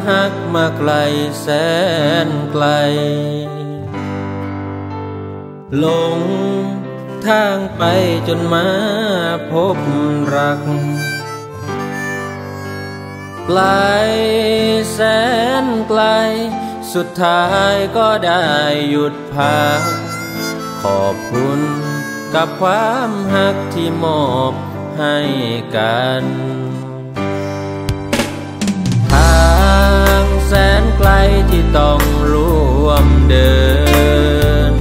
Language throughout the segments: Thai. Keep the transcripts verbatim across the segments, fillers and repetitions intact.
หักมาไกลแสนไกลหลงทางไปจนมาพบรักไกลแสนไกลสุดท้ายก็ได้หยุดพักขอบคุณกับความหักที่มอบให้กันทางแสนไกลที่ต้องร่วมเดิน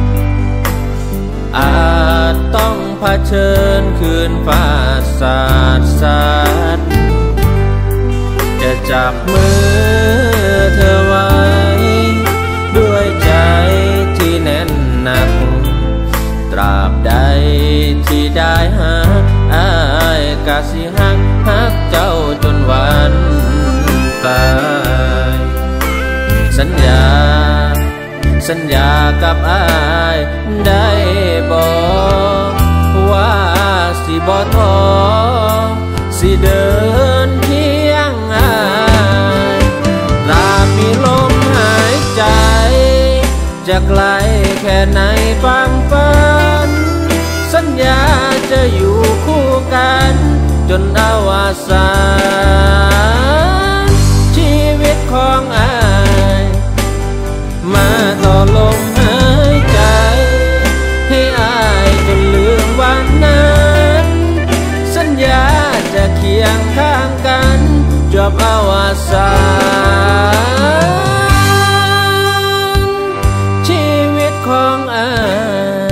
อาจต้องเผชิญคืนฟ้าสาดสาดจะจับมือเธอไว้ด้วยใจที่แน่นหนักตราบใดที่ได้หักอ้ายกะสิหักหักเจ้าจนวันตายสัญญาสัญญากับอ้ายได้บอกว่าสิบ่ท้อสิเดินเคียงอ้ายตราบมีลมหายใจจะไกลแค่ไหนฟังฝันสัญญาจะอยู่คู่กันจนอวสานชีวิตของอ้ายมาต่อลมหายใจให้อ้ายจนลืมวันนั้นสัญญาจะเคียงข้างกันจบอวสานชีวิตของอ้าย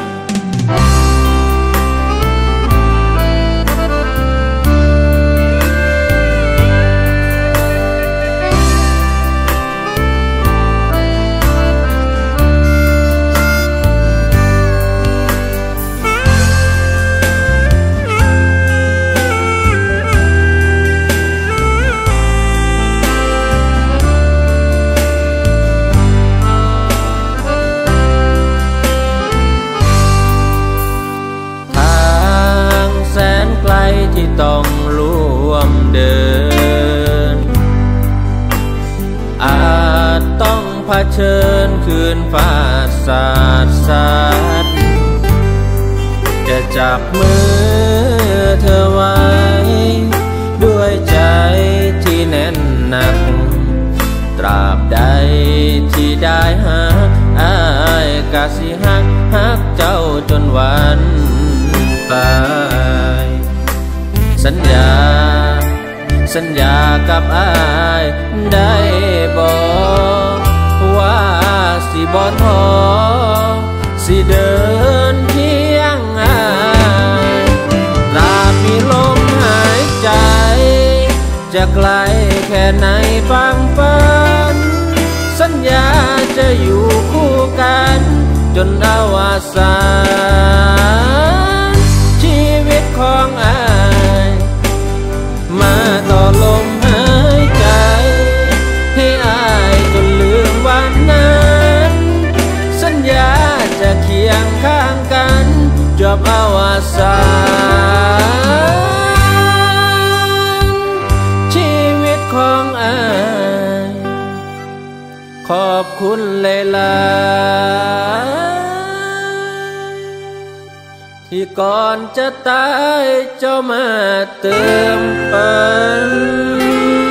ที่ต้องร่วมเดินอาจต้องเผชิญคืนฟ้าสาดสาดจะจับมือเธอไว้ด้วยใจที่แน่นหนักตราบใดที่ได้หักอ้ายกะสิหักหักเจ้าจนวันตายสัญญาสัญญากับอ้ายได้บอกว่าสิบ่ท้อสิเดินเคียงอ้ายตราบมีลมหายใจจะไกลแค่ไหนฟังฝันสัญญาจะอยู่คู่กันจนอวสานชีวิตของอ้ายมาต่อลมหายใจให้อ้ายจนลืมวันนั้นสัญญาจะเคียงข้างกันจบอวสานชีวิตของอ้ายขอบคุณหลายๆที่ก่อนจะตายเจ้ามาเติมปัน